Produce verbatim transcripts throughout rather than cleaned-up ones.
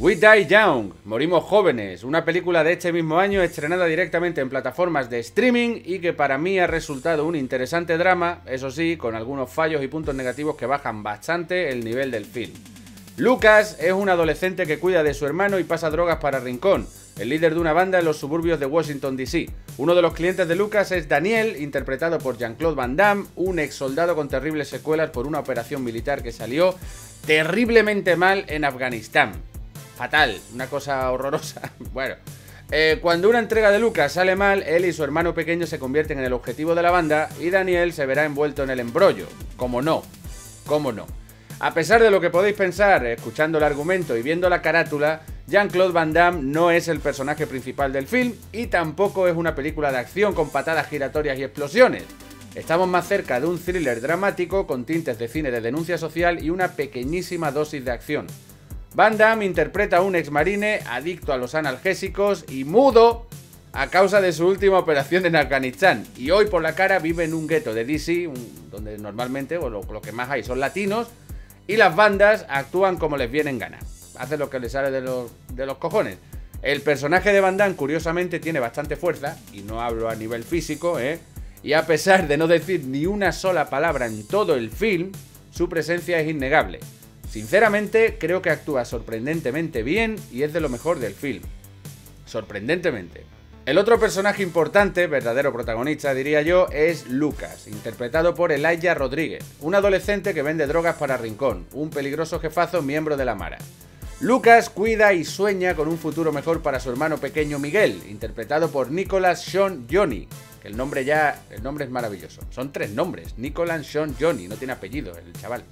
We Die Young, Morimos Jóvenes, una película de este mismo año estrenada directamente en plataformas de streaming y que para mí ha resultado un interesante drama, eso sí, con algunos fallos y puntos negativos que bajan bastante el nivel del film. Lucas es un adolescente que cuida de su hermano y pasa drogas para Rincón, el líder de una banda en los suburbios de Washington D C. Uno de los clientes de Lucas es Daniel, interpretado por Jean-Claude Van Damme, un ex soldado con terribles secuelas por una operación militar que salió terriblemente mal en Afganistán. Fatal, una cosa horrorosa. Bueno, eh, cuando una entrega de Lucas sale mal, él y su hermano pequeño se convierten en el objetivo de la banda y Daniel se verá envuelto en el embrollo. ¿Cómo no? ¿Cómo no? A pesar de lo que podéis pensar, escuchando el argumento y viendo la carátula, Jean-Claude Van Damme no es el personaje principal del film y tampoco es una película de acción con patadas giratorias y explosiones. Estamos más cerca de un thriller dramático con tintes de cine de denuncia social y una pequeñísima dosis de acción. Van Damme interpreta a un exmarine adicto a los analgésicos y mudo a causa de su última operación en Afganistán, y hoy por la cara vive en un gueto de D C, un, donde normalmente o lo, lo que más hay son latinos, y las bandas actúan como les viene en gana. Hacen lo que les sale de los, de los cojones. El personaje de Van Damme, curiosamente, tiene bastante fuerza, y no hablo a nivel físico, ¿eh? Y a pesar de no decir ni una sola palabra en todo el film, su presencia es innegable. Sinceramente, creo que actúa sorprendentemente bien y es de lo mejor del film. Sorprendentemente. El otro personaje importante, verdadero protagonista diría yo, es Lucas, interpretado por Elijah Rodríguez, un adolescente que vende drogas para Rincón, un peligroso jefazo miembro de la Mara. Lucas cuida y sueña con un futuro mejor para su hermano pequeño Miguel, interpretado por Nicholas Sean Johnny, que el nombre ya, el nombre es maravilloso. Son tres nombres, Nicholas Sean Johnny, no tiene apellido el chaval.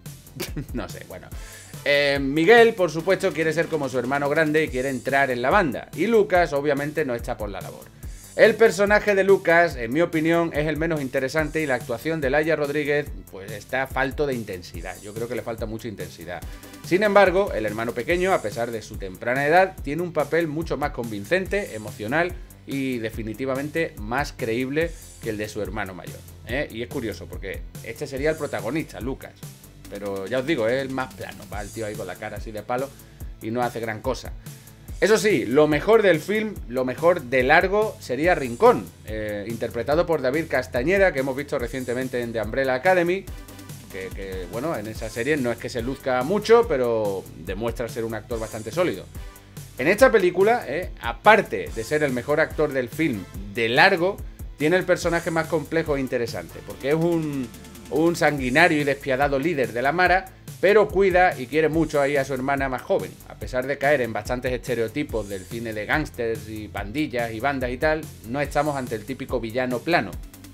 No sé, bueno. Eh, Miguel, por supuesto, quiere ser como su hermano grande y quiere entrar en la banda. Y Lucas, obviamente, no está por la labor. El personaje de Lucas, en mi opinión, es el menos interesante y la actuación de Elijah Rodríguez, pues está falto de intensidad. Yo creo que le falta mucha intensidad. Sin embargo, el hermano pequeño, a pesar de su temprana edad, tiene un papel mucho más convincente, emocional y definitivamente más creíble que el de su hermano mayor. ¿eh? Y es curioso, porque este sería el protagonista, Lucas. Pero ya os digo, es el más plano. Va el tío ahí con la cara así de palo y no hace gran cosa. Eso sí, lo mejor del film, lo mejor de largo, sería Rincón, eh, interpretado por David Castañeda, que hemos visto recientemente en The Umbrella Academy. Que, que, bueno, en esa serie no es que se luzca mucho, pero demuestra ser un actor bastante sólido. En esta película, eh, aparte de ser el mejor actor del film de largo, tiene el personaje más complejo e interesante, porque es un... un sanguinario y despiadado líder de la Mara, pero cuida y quiere mucho ahí a su hermana más joven. A pesar de caer en bastantes estereotipos del cine de gángsters y pandillas y bandas y tal, no estamos ante el típico villano plano.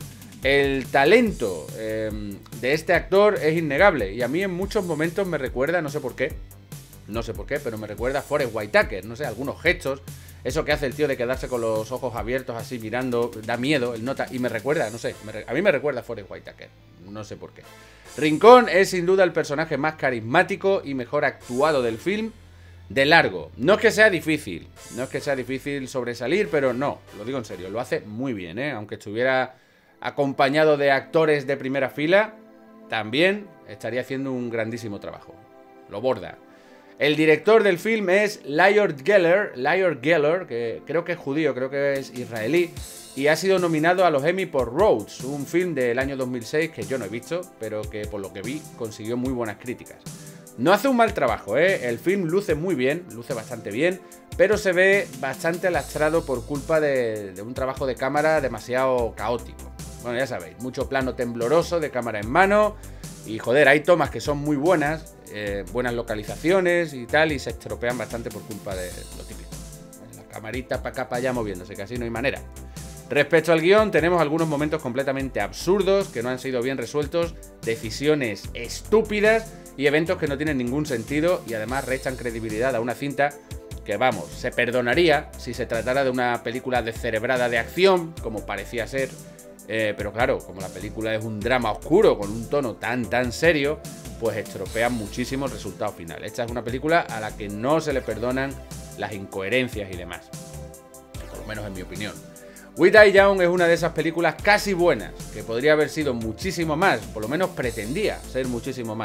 El talento eh, de este actor es innegable y a mí en muchos momentos me recuerda, no sé por qué, no sé por qué, pero me recuerda a Forest Whitaker, no sé, algunos gestos. Eso que hace el tío de quedarse con los ojos abiertos así mirando, da miedo, el nota, y me recuerda, no sé, me re, a mí me recuerda a Forest Whitaker, no sé por qué. Rincón es sin duda el personaje más carismático y mejor actuado del film, de largo. No es que sea difícil, no es que sea difícil sobresalir, pero no, lo digo en serio, lo hace muy bien, ¿eh? Aunque estuviera acompañado de actores de primera fila, también estaría haciendo un grandísimo trabajo. Lo borda. El director del film es Lior Geller, Lior Geller, que creo que es judío, creo que es israelí, y ha sido nominado a los Emmy por Rhodes, un film del año dos mil seis que yo no he visto, pero que por lo que vi consiguió muy buenas críticas. No hace un mal trabajo, ¿eh? El film luce muy bien, luce bastante bien, pero se ve bastante lastrado por culpa de, de un trabajo de cámara demasiado caótico. Bueno, ya sabéis, mucho plano tembloroso de cámara en mano, y joder, hay tomas que son muy buenas, eh, buenas localizaciones y tal, y se estropean bastante por culpa de lo típico. La camarita para acá, para allá moviéndose, que así no hay manera. Respecto al guión, tenemos algunos momentos completamente absurdos que no han sido bien resueltos, decisiones estúpidas y eventos que no tienen ningún sentido y además restan credibilidad a una cinta que, vamos, se perdonaría si se tratara de una película descerebrada de acción, como parecía ser. Eh, pero claro, como la película es un drama oscuro con un tono tan tan serio, pues estropean muchísimo el resultado final. Esta es una película a la que no se le perdonan las incoherencias y demás, por lo menos en mi opinión. We Die Young es una de esas películas casi buenas, que podría haber sido muchísimo más, por lo menos pretendía ser muchísimo más,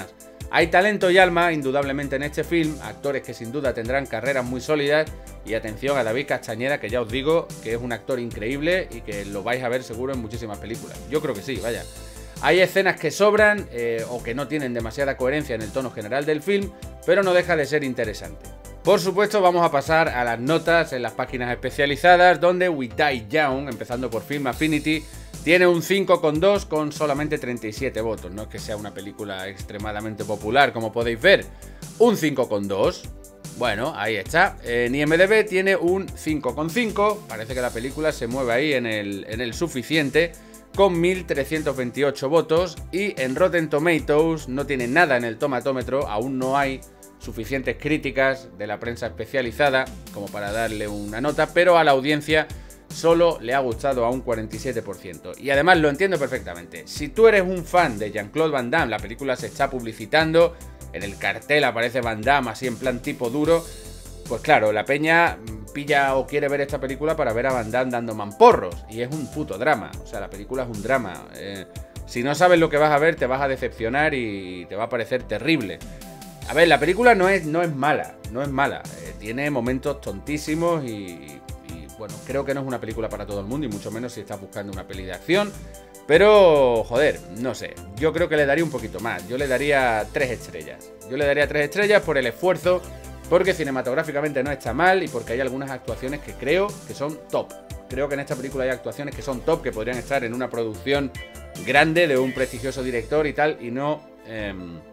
Hay talento y alma, indudablemente, en este film, actores que sin duda tendrán carreras muy sólidas, y atención a David Castañeda, que ya os digo que es un actor increíble y que lo vais a ver seguro en muchísimas películas. Yo creo que sí, vaya. Hay escenas que sobran eh, o que no tienen demasiada coherencia en el tono general del film, pero no deja de ser interesante. Por supuesto, vamos a pasar a las notas en las páginas especializadas, donde We Die Young, empezando por Film Affinity, tiene un cinco coma dos con solamente treinta y siete votos. No es que sea una película extremadamente popular, como podéis ver. Un cinco coma dos. Bueno, ahí está. En I M D B tiene un cinco coma cinco. Parece que la película se mueve ahí en el, en el suficiente, con mil trescientos veintiocho votos. Y en Rotten Tomatoes no tiene nada en el tomatómetro. Aún no hay suficientes críticas de la prensa especializada como para darle una nota, pero a la audiencia solo le ha gustado a un cuarenta y siete por ciento. Y además lo entiendo perfectamente. Si tú eres un fan de Jean-Claude Van Damme, la película se está publicitando, en el cartel aparece Van Damme así en plan tipo duro, pues claro, la peña pilla o quiere ver esta película para ver a Van Damme dando mamporros. Y es un puto drama, o sea, la película es un drama. Eh, si no sabes lo que vas a ver, te vas a decepcionar y te va a parecer terrible. A ver, la película no es, no es mala, no es mala. Eh, tiene momentos tontísimos y... Bueno, creo que no es una película para todo el mundo, y mucho menos si estás buscando una peli de acción. Pero, joder, no sé. Yo creo que le daría un poquito más. Yo le daría tres estrellas. Yo le daría tres estrellas por el esfuerzo, porque cinematográficamente no está mal y porque hay algunas actuaciones que creo que son top. Creo que en esta película hay actuaciones que son top, que podrían estar en una producción grande de un prestigioso director y tal, y no, eh,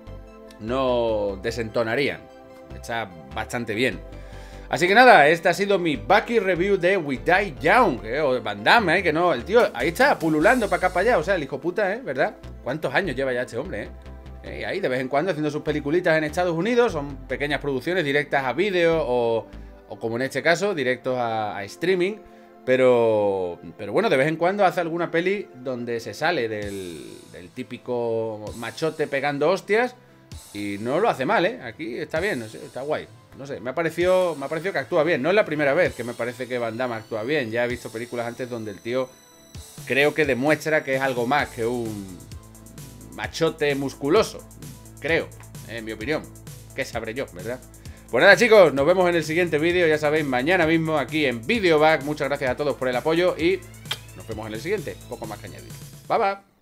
no desentonarían. Está bastante bien. Así que nada, esta ha sido mi Bucky review de We Die Young, eh, o Van Damme, eh, que no, el tío ahí está, pululando para acá para allá, o sea, el hijo puta, eh, ¿verdad? ¿Cuántos años lleva ya este hombre, eh? eh ahí de vez en cuando haciendo sus peliculitas en Estados Unidos, son pequeñas producciones directas a vídeo o, o como en este caso, directos a, a streaming, pero, pero bueno, de vez en cuando hace alguna peli donde se sale del, del típico machote pegando hostias y no lo hace mal, eh, aquí está bien, no sé, está guay. No sé, me ha, parecido, me ha parecido que actúa bien. No es la primera vez que me parece que Van Damme actúa bien. Ya he visto películas antes donde el tío creo que demuestra que es algo más que un machote musculoso. Creo, en mi opinión. ¿Qué sabré yo, verdad? Pues nada, chicos, nos vemos en el siguiente vídeo. Ya sabéis, mañana mismo aquí en Videoback. Muchas gracias a todos por el apoyo y nos vemos en el siguiente. Poco más que añadir. Bye, bye.